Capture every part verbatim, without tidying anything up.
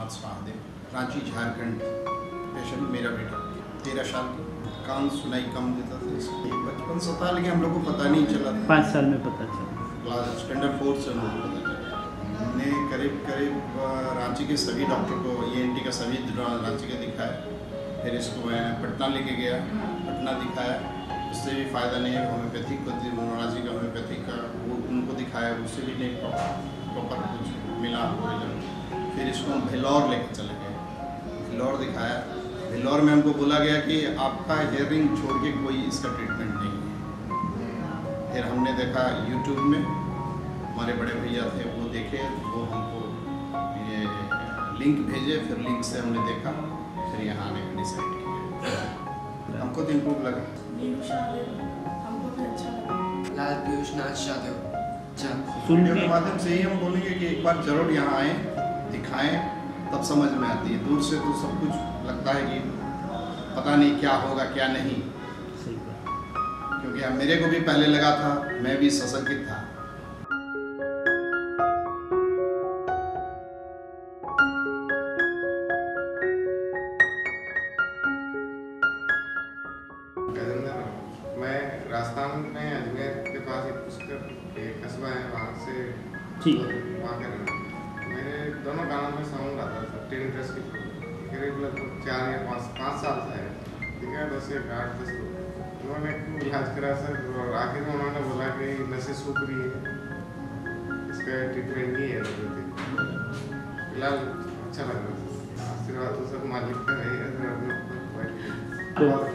Mohammad Shahdeo, Ranchi Jharkhand. Patient मेरा बेटा तेरह साल की, कान सुनाई कम देता था, इसलिए बचपन से था लेकिन हम लोग को पता नहीं चला था। पाँच साल में पता चला, क्लास स्टैंडर्ड फोर्थ से हम लोग को पता चला। हमने करीब करीब रांची के सभी डॉक्टर को, ई एन टी का सभी रांची के दिखाया, फिर इसको मैं पटना लेके गया, पटना दिखाया, उससे भी फ़ायदा नहीं है। होम्योपैथिक को, रांची का होम्योपैथिक का वो उनको दिखाया, उससे भी नहीं प्रॉपर कुछ मिला रिजल्ट। फिर इसको हम भेलौर लेके चले गए, भेलौर दिखाया। भेलौर में हमको बोला गया कि आपका हेयरिंग छोड़ के कोई इसका ट्रीटमेंट नहीं है। फिर हमने देखा यूट्यूब में, हमारे बड़े भैया थे वो देखे, वो हमको ये लिंक भेजे, फिर लिंक से हमने देखा, फिर यहाँ आने का डिसाइड किया। हमको तो इम्प्रूव लगा। हमको भी अच्छा लगा। लाल पीयूष नाथ शाहदेव। वीडियो के माध्यम से ही हम बोलेंगे कि एक बार जरूर यहाँ आएँ, दिखाएं, तब समझ में आती है। दूर से तो सब कुछ लगता है कि पता नहीं क्या होगा क्या नहीं, क्योंकि मेरे को भी पहले लगा था, मैं भी सशंकित था। मैं राजस्थान में अजमेर के पास एक पुष्कर एक कस्बा है, वहाँ से वहाँ का मेरे दोनों कानों में साउंड आता था, टेन ड्रेस की करीब लगभग चार या पाँच पाँच साल से है, ठीक है। दस या आठ दस लोग उन्होंने इलाज करा सर, और आखिर में उन्होंने बोला कि नसें सूख रही है, इसका ट्रीटमेंट नहीं है फिलहाल। अच्छा लग रहा है, आशीर्वाद तो सब मालिक का है।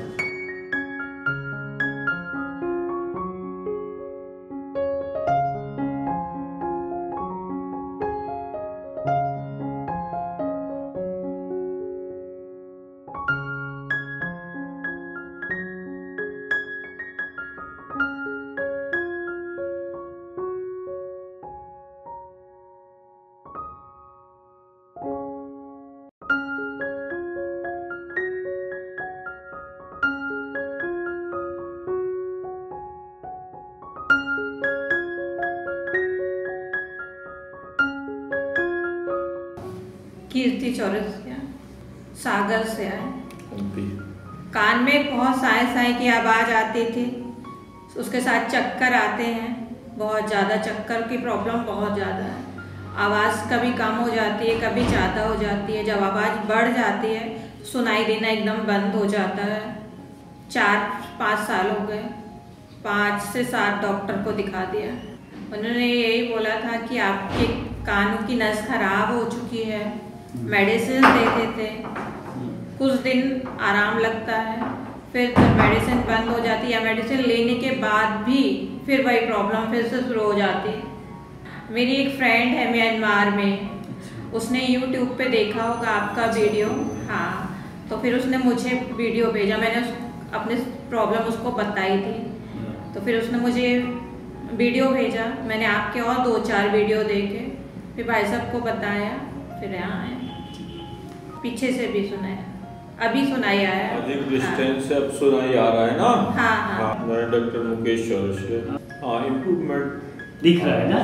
कीर्ति चौरसिया, सागर से आए। कान में बहुत साए साए की आवाज़ आती थी, उसके साथ चक्कर आते हैं, बहुत ज़्यादा चक्कर की प्रॉब्लम बहुत ज़्यादा है। आवाज़ कभी कम हो जाती है, कभी ज़्यादा हो जाती है। जब आवाज़ बढ़ जाती है सुनाई देना एकदम बंद हो जाता है। चार पाँच साल हो गए, पाँच से सात डॉक्टर को दिखा दिया। उन्होंने यही बोला था कि आपके कानों की नस खराब हो चुकी है, मेडिसिन देते थे, कुछ दिन आराम लगता है, फिर जब मेडिसिन बंद हो जाती है या मेडिसिन लेने के बाद भी फिर वही प्रॉब्लम फिर से शुरू हो जाती है। मेरी एक फ्रेंड है म्यांमार में, उसने यूट्यूब पे देखा होगा आपका वीडियो, हाँ, तो फिर उसने मुझे वीडियो भेजा, मैंने अपनी प्रॉब्लम उसको बताई थी, तो फिर उसने मुझे वीडियो भेजा, मैंने आपके और दो चार वीडियो देखे, फिर भाई साहब को बताया, फिर यहाँ आए, पीछे से भी सुनाया, अभी सुनाई आया, अधिक डिस्टेंस से अब सुनाई आ रहा है ना। हाँ हाँ, हाँ, मैं डॉक्टर मुकेश चौरसिया। हाँ, इम्प्रूवमेंट दिख रहा है ना।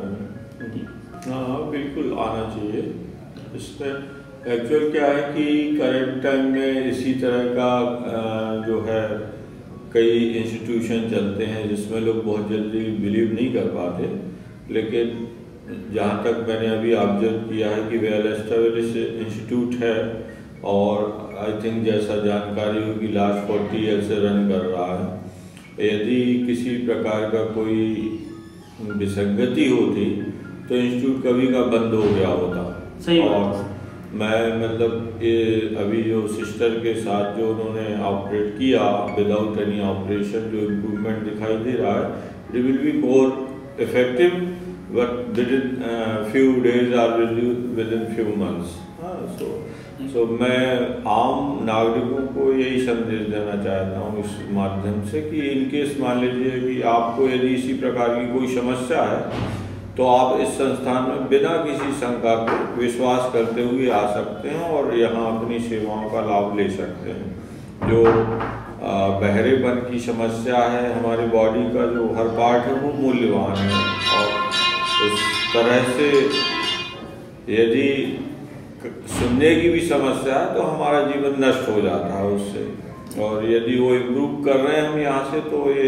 हाँ बिल्कुल आना चाहिए। इसमें एक्चुअल क्या है कि करंट टाइम में इसी तरह का जो है कई इंस्टीट्यूशन चलते हैं जिसमें लोग बहुत जल्दी बिलीव नहीं कर पाते, लेकिन जहाँ तक मैंने अभी ऑब्जर्व किया है कि वेल एस्टेब्लिश इंस्टीट्यूट है और आई थिंक जैसा जानकारी होगी लास्ट फोर्टी ईयर से रन कर रहा है। यदि किसी प्रकार का कोई विसंगति होती तो इंस्टीट्यूट कभी का बंद हो गया होता। सही और मैं मतलब ये अभी जो सिस्टर के साथ जो उन्होंने ऑपरेट किया विदाउट एनी ऑपरेशन, जो इम्प्रूवमेंट दिखाई दे रहा है, it will be more effective but within few days और within few months. So so मैं आम नागरिकों को यही संदेश देना चाहता हूँ इस माध्यम से कि इनकेस मान लीजिए कि आपको यदि इसी प्रकार की कोई समस्या है तो आप इस संस्थान में बिना किसी शंका के विश्वास करते हुए आ सकते हैं और यहाँ अपनी सेवाओं का लाभ ले सकते हैं। जो बहरेपन की समस्या है, हमारी बॉडी का जो हर पार्ट है वो मूल्यवान है और इस तरह से यदि सुनने की भी समस्या है तो हमारा जीवन नष्ट हो जाता है उससे। और यदि वो इम्प्रूव कर रहे हैं हम यहाँ से तो ये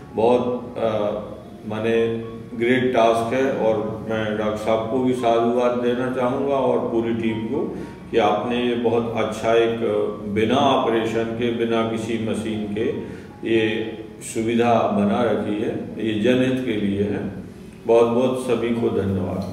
बहुत माने ग्रेट टास्क है। और मैं डॉक्टर साहब को भी साधुवाद देना चाहूँगा और पूरी टीम को कि आपने ये बहुत अच्छा एक बिना ऑपरेशन के बिना किसी मशीन के ये सुविधा बना रखी है, ये जनहित के लिए है। बहुत बहुत सभी को धन्यवाद।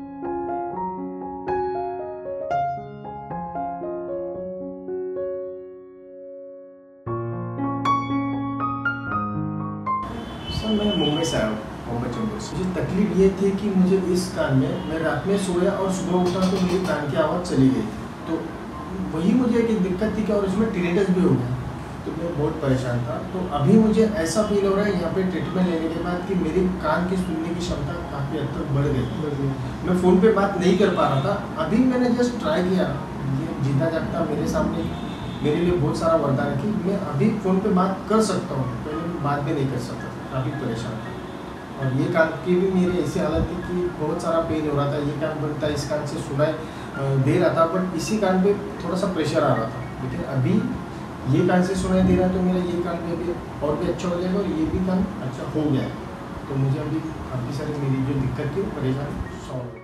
सर मैं मुंबई से आया हूँ, मोहम्मद चंबल से। मुझे तकलीफ ये थी कि मुझे इस कान में, मैं रात में सोया और सुबह उठा तो मेरी कान की आवाज़ चली गई। तो वही मुझे एक दिक्कत थी कि और इसमें टिनेटस भी हो गया, तो मैं बहुत परेशान था। तो अभी मुझे ऐसा फील हो रहा है यहाँ पे ट्रीटमेंट लेने के बाद कि मेरी कान की सुनने की क्षमता काफ़ी हद तक बढ़ गई। मैं फ़ोन पे बात नहीं कर पा रहा था, अभी मैंने जस्ट ट्राई किया। ये जीता जागता मेरे सामने मेरे लिए बहुत सारा वरदान है कि मैं अभी फ़ोन पे बात कर सकता हूँ, पहले मैं बात भी नहीं कर सकता था, काफ़ी परेशान था। और ये कान की भी मेरी ऐसी हालत थी कि बहुत सारा पेन हो रहा था, ये कान बनता इस कान से सुनाई दे रहा था, बट इसी कान पे थोड़ा सा प्रेशर आ रहा था। लेकिन अभी ये कान से सुनाई दे रहा है तो मेरा ये कान भी अभी और भी अच्छा हो जाएगा और ये भी कान अच्छा हो गया है। तो मुझे अभी काफ़ी सारी मेरी जो दिक्कत थी वो परेशानी सॉल्व